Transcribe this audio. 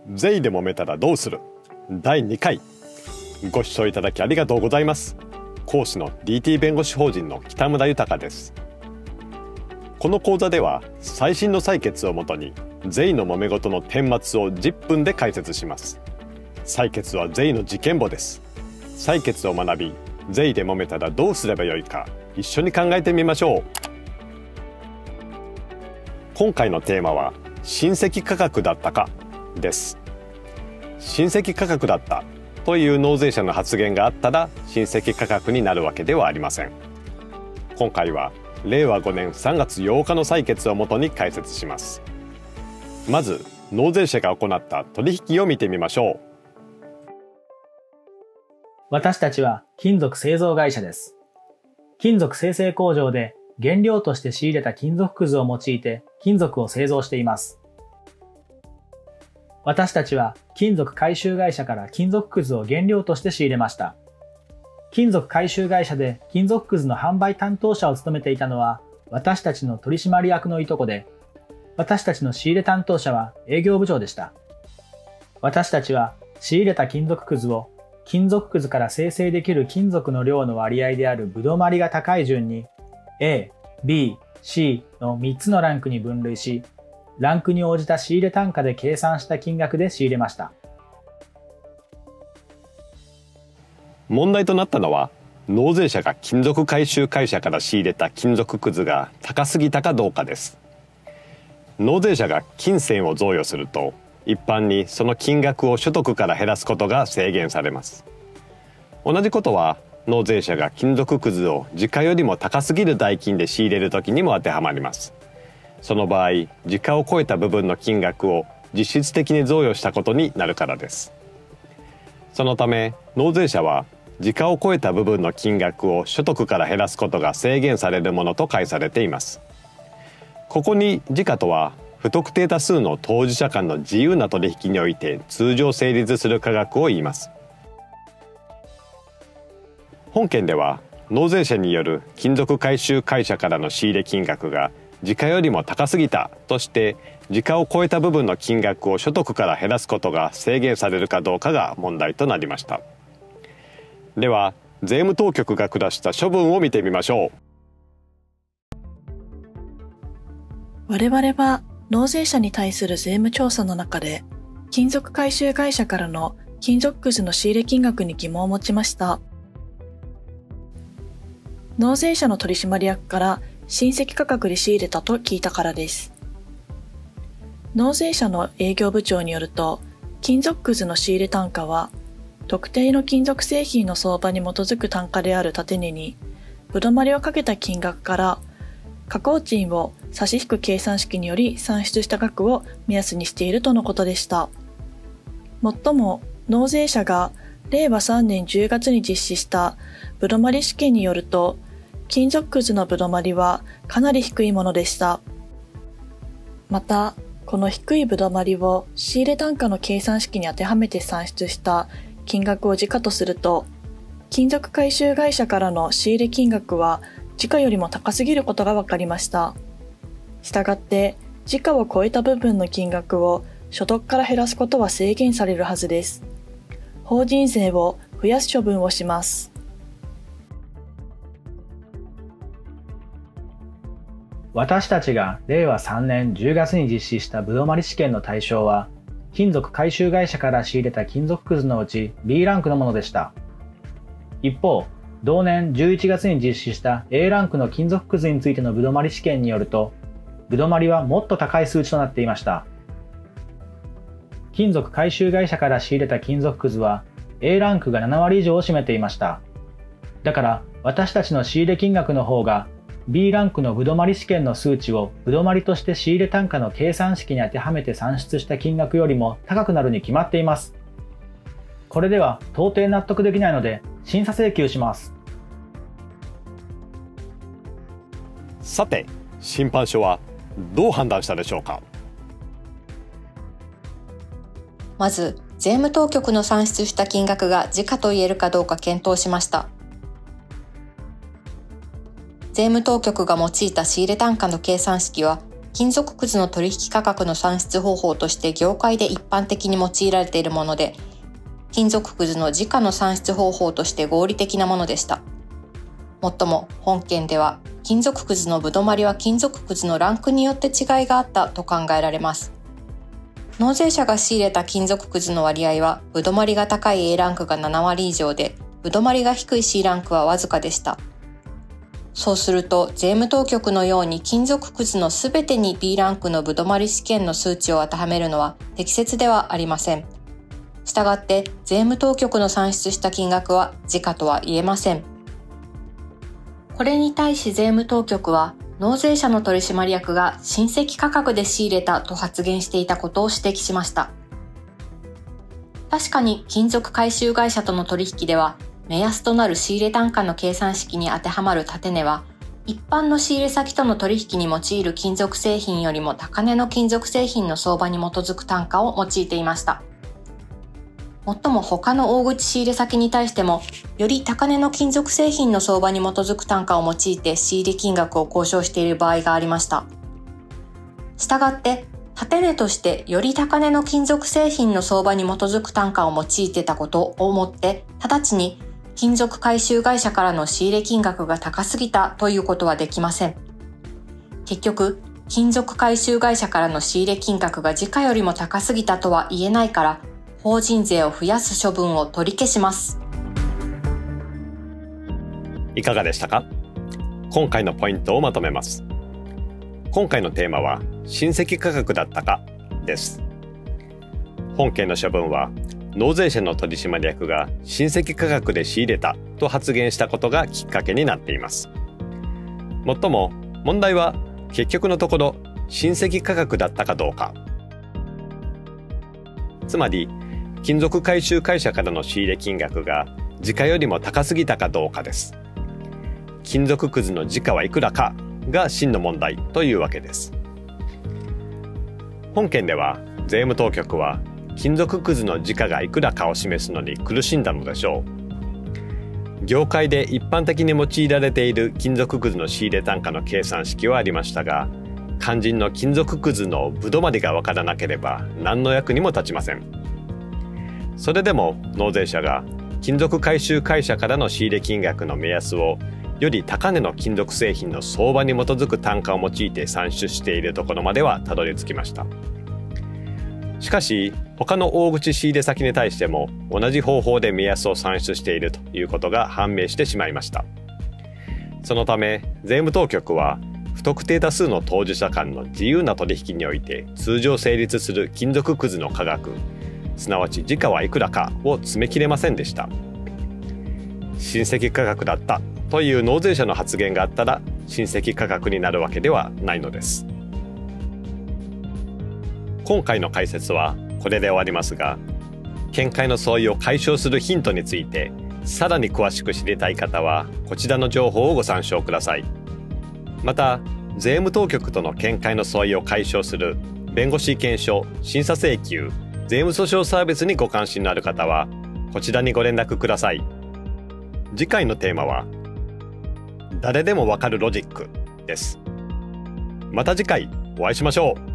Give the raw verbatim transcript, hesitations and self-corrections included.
税で揉めたらどうするだいにかい、ご視聴いただきありがとうございます。講師の ディーティー 弁護士法人の北村豊です。この講座では最新の採決をもとに税の揉め事の顛末をじゅっぷんで解説します。採決は税の事件簿です。採決を学び、税で揉めたらどうすればよいか一緒に考えてみましょう。今回のテーマは親戚価格だったかです。親戚価格だったという納税者の発言があったら親戚価格になるわけではありません。今回はれいわごねんさんがつようかの採決をもとに解説します。まず納税者が行った取引を見てみましょう。 私たちは金属製造会社です。金属精製工場で原料として仕入れた金属くずを用いて金属を製造しています。私たちは金属回収会社から金属くずを原料として仕入れました。金属回収会社で金属くずの販売担当者を務めていたのは私たちの取締役のいとこで、私たちの仕入れ担当者は営業部長でした。私たちは仕入れた金属くずを金属くずから生成できる金属の量の割合であるぶどまりが高い順に エー、ビー、シー のみっつのランクに分類し、ランクに応じた仕入れ単価で計算した金額で仕入れました。 問題となったのは、納税者が金属回収会社から仕入れた金属くずが高すぎたかどうかです。納税者が金銭を贈与すると、一般にその金額を所得から減らすことが制限されます。同じことは納税者が金属くずを時価よりも高すぎる代金で仕入れるときにも当てはまります。その場合、時価を超えた部分の金額を実質的に贈与したことになるからです。そのため納税者は時価を超えた部分の金額を所得から減らすことが制限されるものと解されています。ここに時価とは不特定多数の当事者間の自由な取引において通常成立する価格を言います。本件では納税者による金属回収会社からの仕入れ金額が時価よりも高すぎたとして時価を超えた部分の金額を所得から減らすことが制限されるかどうかが問題となりました。では税務当局が下した処分を見てみましょう。 我々は納税者に対する税務調査の中で金属回収会社からの金属くずの仕入れ金額に疑問を持ちました。納税者の取締役から親戚価格で仕入れたと聞いたからです。納税者の営業部長によると、金属くずの仕入れ単価は特定の金属製品の相場に基づく単価である建値にぶどまりをかけた金額から加工賃を差し引く計算式により算出した額を目安にしているとのことでした。もっとも納税者がれいわさんねんじゅうがつに実施したぶどまり試験によると、金属くずのぶどまりはかなり低いものでした。また、この低いぶどまりを仕入れ単価の計算式に当てはめて算出した金額を時価とすると、金属回収会社からの仕入れ金額は時価よりも高すぎることが分かりました。したがって、時価を超えた部分の金額を所得から減らすことは制限されるはずです。法人税を増やす処分をします。 私たちがれいわさんねんじゅうがつに実施したぶどまり試験の対象は、金属回収会社から仕入れた金属くずのうち ビー ランクのものでした。一方、同年じゅういちがつに実施した エー ランクの金属くずについてのぶどまり試験によると、ぶどまりはもっと高い数値となっていました。金属回収会社から仕入れた金属くずは エー ランクがななわり以上を占めていました。だから私たちの仕入れ金額の方が ビー ランクのぶどまり試験の数値をぶどまりとして仕入れ単価の計算式に当てはめて算出した金額よりも高くなるに決まっています。これでは到底納得できないので審査請求します。 さて、審判所はどう判断したでしょうか。 まず、税務当局の算出した金額が時価と言えるかどうか検討しました。税務当局が用いた仕入れ単価の計算式は、 金属くずの取引価格の算出方法として業界で一般的に用いられているもので、金属くずの時価の算出方法として合理的なものでした。もっとも本件では、金属くずのぶどまりは金属くずのランクによって違いがあったと考えられます。納税者が仕入れた金属くずの割合は、ぶどまりが高い エー ランクがななわり以上で、ぶどまりが低い シー ランクはわずかでした。そうすると、税務当局のように金属くずのすべてに ビー ランクのぶどまり試験の数値を当てはめるのは適切ではありません。したがって、税務当局の算出した金額は時価とは言えません。これに対し税務当局は、納税者の取締役が親戚価格で仕入れたと発言していたことを指摘しました。確かに金属回収会社との取引では、目安となる仕入れ単価の計算式に当てはまる建値は、一般の仕入れ先との取引に用いる金属製品よりも高値の金属製品の相場に基づく単価を用いていました。もっとも他の大口仕入れ先に対しても、より高値の金属製品の相場に基づく単価を用いて仕入れ金額を交渉している場合がありました。したがって、建値としてより高値の金属製品の相場に基づく単価を用いてたことをもって、直ちに金属回収会社からの仕入れ金額が高すぎたということはできません。結局、金属回収会社からの仕入れ金額が時価よりも高すぎたとは言えないから、法人税を増やす処分を取り消します。 いかがでしたか？今回のポイントをまとめます。今回のテーマは親戚価格だったかです。本件の処分は納税者の取締役が親戚価格で仕入れたと発言したことがきっかけになっています。もっとも問題は結局のところ親戚価格だったかどうか。つまり金属回収会社からの仕入れ金額が時価よりも高すぎたかどうかです。金属くずの時価はいくらかが真の問題というわけです。本件では税務当局は金属くずの時価がいくらかを示すのに苦しんだのでしょう。業界で一般的に用いられている金属くずの仕入れ単価の計算式はありましたが、肝心の金属くずのぶどまりがわからなければ何の役にも立ちません。それでも納税者が金属回収会社からの仕入れ金額の目安をより高値の金属製品の相場に基づく単価を用いて算出しているところまではたどり着きました。しかし他の大口仕入れ先に対しても同じ方法で目安を算出しているということが判明してしまいました。そのため税務当局は不特定多数の当事者間の自由な取引において通常成立する金属くずの価格、すなわち時価はいくらかを詰め切れませんでした。親戚価格だったという納税者の発言があったら親戚価格になるわけではないのです。今回の解説はこれで終わりますが、見解の相違を解消するヒントについてさらに詳しく知りたい方はこちらの情報をご参照ください。また税務当局との見解の相違を解消する弁護士意見書、審査請求、税務訴訟サービスにご関心のある方はこちらにご連絡ください。次回のテーマは誰でもわかるロジックです。また次回お会いしましょう。